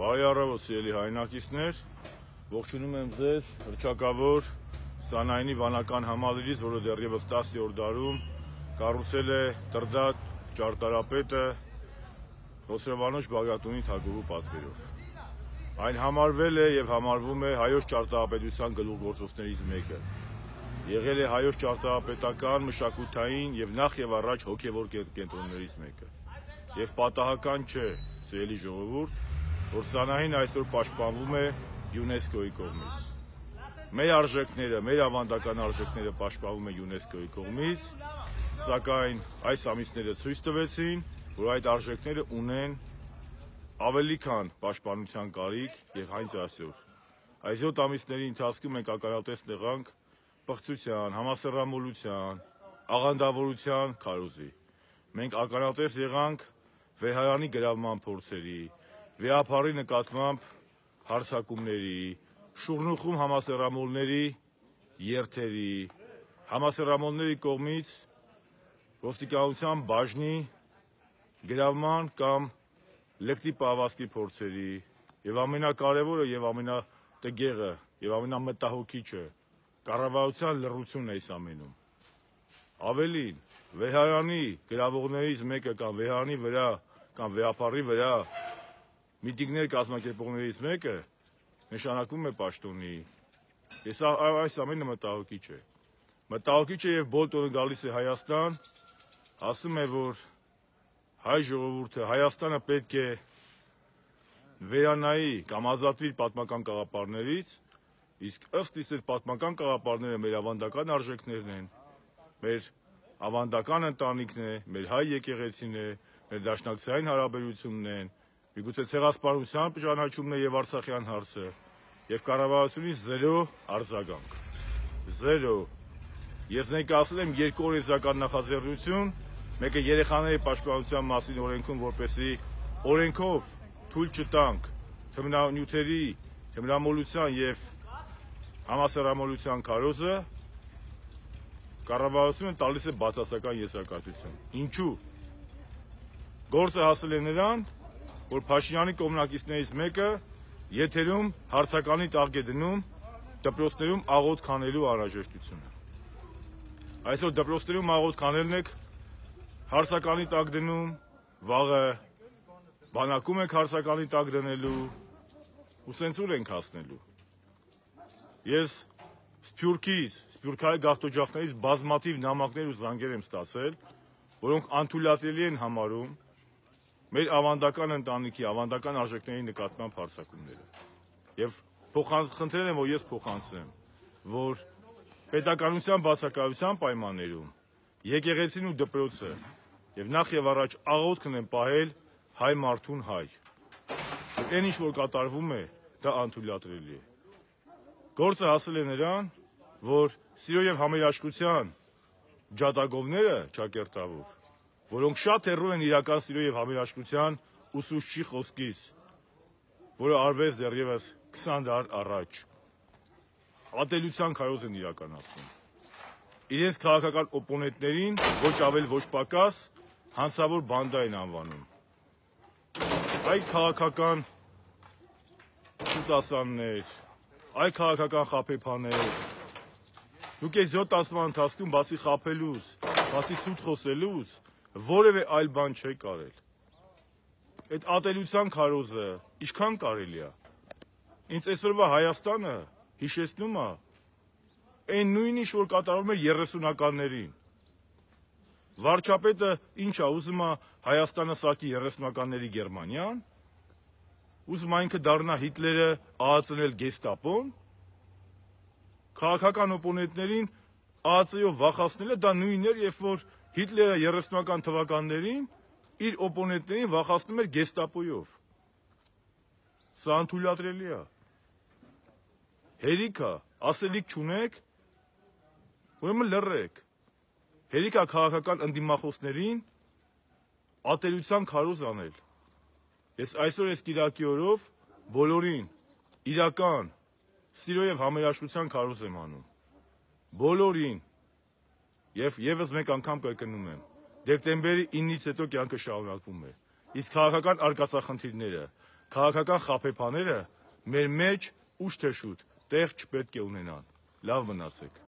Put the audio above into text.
Բարի առավոտ, սիրելի հայրենակիցներ, ողջունում եմ ձեզ հռչակավոր Սանայինի վանական համալիրից, որը դեռևս 10-րդ դարում կառուցել է Տրդատ ճարտարապետը Խոսրովանոց Բագրատունի թագուհու պատվերով։ Այն համարվել է եւ համարվում է հայոց ճարտարապետության գլուխգործոցներից մեկը։ Եղել է հայոց ճարտարապետական, մշակութային եւ նախ եւ առաջ հոգեվոր կենտրոններից մեկը։ Եվ պատահական չէ, սիրելի ժողովուրդ, որ Սանայինը այսօր պաշտպանվում է ՅՈՒՆԵՍԿՕ-ի կողմից։ Մեր արժեքները, մեր ավանդական արժեքները պաշտպանվում է ՅՈՒՆԵՍԿՕ-ի կողմից, սակայն այս ամիսները ցույց տվեցին, որ այդ արժեքները ունեն ավելի քան պաշտպանության կարիք եւ հենց այսօր։ Այս 7 ամիսների ընթացքում մենք ականատես եղանք պղծության, համասեռամոլության, աղանդավորության քարոզի։ Մենք ականատես եղանք Վեհարանի գրավման փորձերի, վեհափառի նկատմամբ հարձակումների, շուռնուխում համասեռամոլների երթերի, համասեռամոլների կողմից ոստիկանության բաժնի գրավման կամ լկտի պահվածքի փորձերի եւ ամենակարևորը եւ ամենատգեղը եւ ամենամտահոգիչը կառավարության լռությունն է այս ամենում։ Ավելին, Վեհարանի գրավողներից մեկը կամ Վեհարանի վրա կամ վեհափառի վրա միտինգներ կազմակերպողներից մեկը նշանակում է պաշտոնի։ Այս ամենը մտահոգիչ է։ Մտահոգիչ է եւ Բոլտոնը գալիս է Հայաստան, ասում է, որ հայ ժողովուրդը Հայաստանը պետք է վերանայի կամ ազատվի պատմական կաղապարներից, իսկ ըստ իս այդ պատմական կաղապարները մեր ավանդական արժեքներն են, մեր ավանդական ընտանիքն է, մեր հայ եկեղեցին է, մեր դաշնակցային հարաբերությունն են, միգուցե ցեղասպանության ճանաչումն է եւ Արցախյան հարցը, եւ կառավարությունից 0 արձագանք։ 0։ Ես ներկայացրել եմ 2 օրենսդրական նախաձեռնություն, մեկը երեխաների պաշտպանության մասին օրենքում, որպեսզի օրենքով թույլ չտանք թմրանյութերի, թմրամոլության եւ համասեռամոլության քարոզը, կառավարությունը տալիս է բացասական եզրակացություն։ Ինչու՞։ Գործը հասել է նրան, որ Փաշինյանի կողմնակիցներից մեկը եթերում հարցականի տակ է դնում դպրոցներում աղոթք անելու անհրաժեշտությունը։ Այսօր դպրոցներում աղոթք անելն եք հարցականի տակ դնում, վաղը բանակում եք հարցականի տակ դնելու ու սենսուր ենք հասնելու։ Ես Սփյուռքից, Սփյուռքահայ գաղթօջախներից բազմաթիվ նամակներ ու զանգեր եմ ստացել, որոնք անթույլատրելի են համարում մեր ավանդական ընտանիքի, ավանդական արժեքների նկատմամբ հարձակումները։ Եվ խնդրել եմ, որ ես փոխանցեմ, որ պետականության բացակայության պայմաններում եկեղեցին ու դպրոցը եւ նախ եւ առաջ աղոթքն են պահել հայ մարդուն հայ։ Այն ինչ որ կատարվում է, դա անթույլատրելի է։ Գործը հասել է նրան, որ սիրո եւ համերաշխության ջատագովները ճակերտավոր, որոնք շատ հեռու են իրական սիրո եւ համերաշխության ուսուցչի խոսքից, որը արվեց դեռևս 20 դար առաջ, ատելության քարոզ են իրականացնում։ Իրենց քաղաքական օպոնենտներին ոչ ավել ոչ պակաս հանցավոր բանդա են անվանում։ Այ քաղաքական սուտասաններ, այ քաղաքական խաբեբաներ, դուք այս 7 ամսվա ընթացքում բացի խաբելուց, բացի սուտ խոսելուց, որևէ այլ բան չեք արել։ Այդ ատելության քարոզը ինչքան կարելի է։ Ինձ այսօրվա Հայաստանը հիշեցնում է այն նույնը, որ կատարվում էր 30-ականներին։ Վարչապետը ինչ է ուզում է Հայաստանը սարքի 30-ականների Գերմանիան, ուզում է ինքը դառնա Հիտլերը, ԱԱՑ-նել գեստապոն, քաղաքական օպոնենտներին ԱԱՑ-ով վախացնելը դա նույնն էր, երբ որ Հիտլերը 30-ական թվականներին իր օպոնենտներին վախացնում էր գեստապոյով։ Սա անթույլատրելի է։ Հերիք է, ասելիք չունեք, ուրեմն լռեք։ Հերիք է քաղաքական ընդդիմախոսներին ատելության քարոզ անել։ Ես այսօր այս կիրակի օրով բոլորին իրական սիրո եւ համերաշխության քարոզ եմ անում։ Բոլորին։ Եվ եւս մեկ անգամ կրկնում եմ, դեկտեմբերի 9-ից հետո կյանքը շարունակվում է։ Իսկ քաղաքական արկածախնդիրները, քաղաքական խաբեբաները մեր մեջ ուշ թե շուտ տեղ չպետք է ունենան։ Լավ մնացեք։